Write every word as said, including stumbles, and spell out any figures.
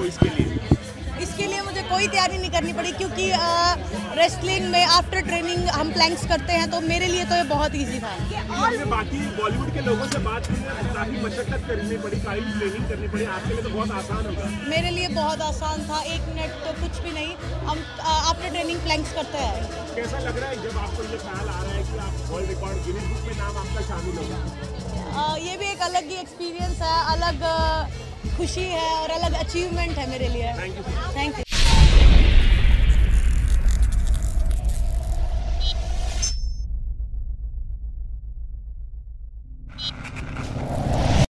आपको इसके लिए? इसके लिए मुझे कोई तैयारी नहीं करनी पड़ी क्योंकि रेसलिंग में आफ्टर ट्रेनिंग हम प्लैंक्स करते हैं, तो मेरे लिए तो ये बहुत इजी था। आपने बाकी बॉलीवुड के लोगों से बात की है, काफी मशक्कत करनी पड़ी, काफी ट्रेनिंग करनी पड़ी, आपके लिए तो बहुत आसान होगा। मेरे लिए बहुत आसान था, एक मिनट तो कुछ भी नहीं, हम आफ्टर ट्रेनिंग प्लैंक्स करते हैं। कैसा लग रहा है जब आपको ये ख्याल आ रहा है कि आप वर्ल्ड रिकॉर्ड गिनीज बुक में नाम आपका शामिल होगा? ये भी एक अलग ही एक्सपीरियंस है, अलग खुशी है और अलग अचीवमेंट है मेरे लिए। Thank you. Thank you.